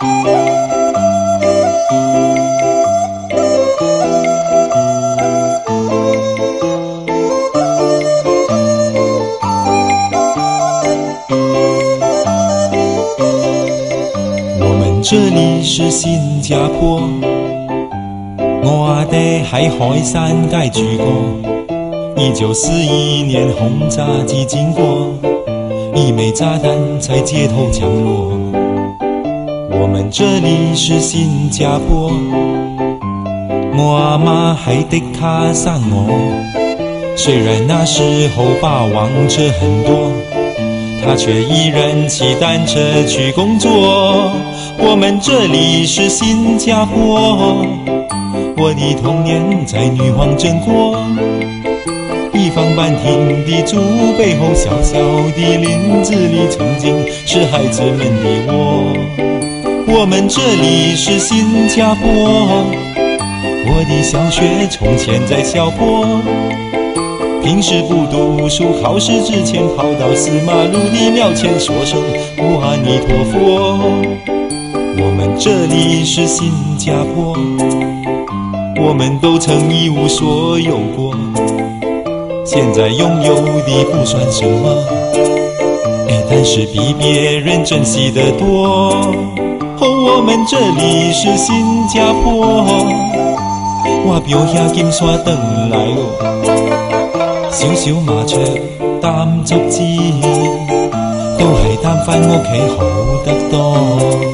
这里是新加坡，我哋喺海山街住過。1941年轰炸機經過，一枚炸彈在街頭降落。我們這裡是新加坡，我阿媽喺的卡上我，雖然那時候霸王車很多，他卻依然騎單車去工作。我們這裡是新加坡，我的童年在女皇鎮過。一房半廳的住背後，小小的林子裡曾經是孩子們的窩。我們這裡是新加坡，我的小學從前在小坡。平時不讀書，考試之前跑到四馬路的廟前說聲阿彌陀佛。我們這裡是新加坡，我們都曾一無所有過，現在擁有的不算什麼，但是比別人珍惜得多。我們這裡是新加坡，我標下金沙回來小小麻雀擔竹枝，都係擔返屋企好得多。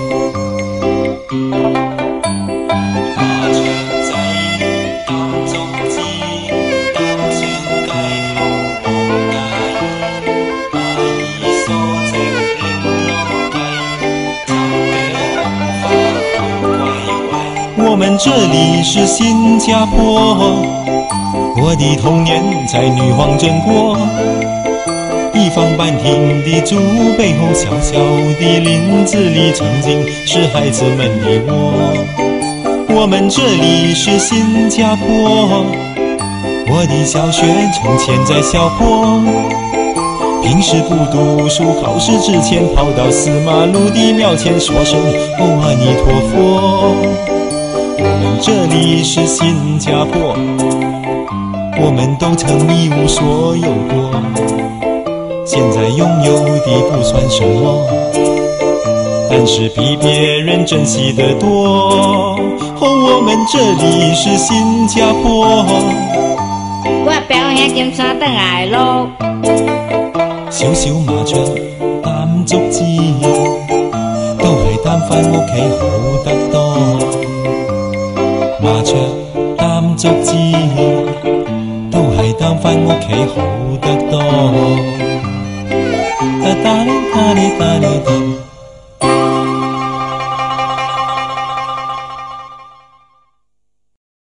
我們這裡是新加坡，我的童年在女皇鎮過。一房半廳的住背後，小小的林子裡曾經是孩子們的窩。我們這裡是新加坡，我的小學從前在小坡。平時不讀書，考試之前跑到四馬路的廟前說聲阿彌陀佛。我們這裡是新加坡，我們都曾一無所有過，現在擁有的不算什麼，但是比別人珍惜得多。我們這裡是新加坡， 我表兄金沙回來咯， 小小麻雀擔竹枝，都係擔返屋企好得多。麻雀擔竹枝，都係擔返屋企好得多。